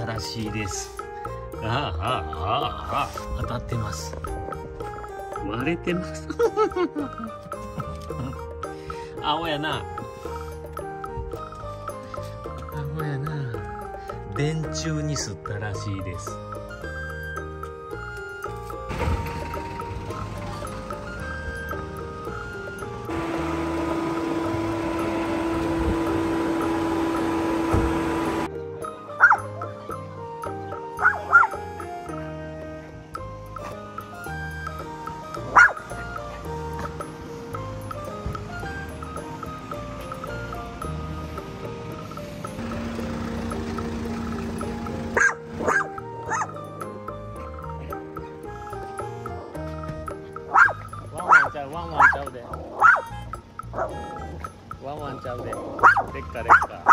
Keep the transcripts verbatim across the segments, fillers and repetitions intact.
ったらしいです。ああああああ当たってます。割れてます青やな、青やな。電柱に吸ったらしいです。ワンワンちゃうで。ワンワンちゃうで。でっかでっか。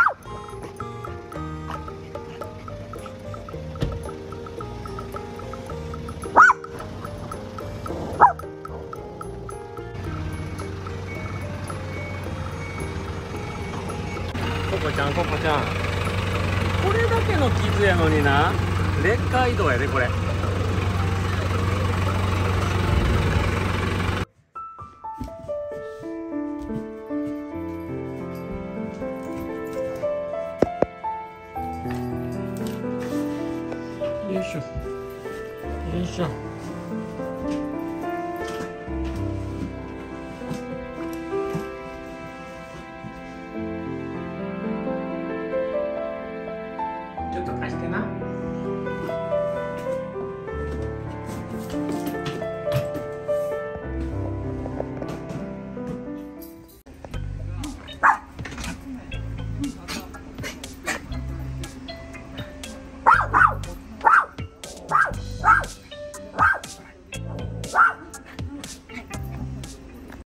ココちゃん、ココちゃん。これだけの傷やのにな。レッカー移動やでこれ。よいしょよいしょ。ちょっと貸してな。Wow!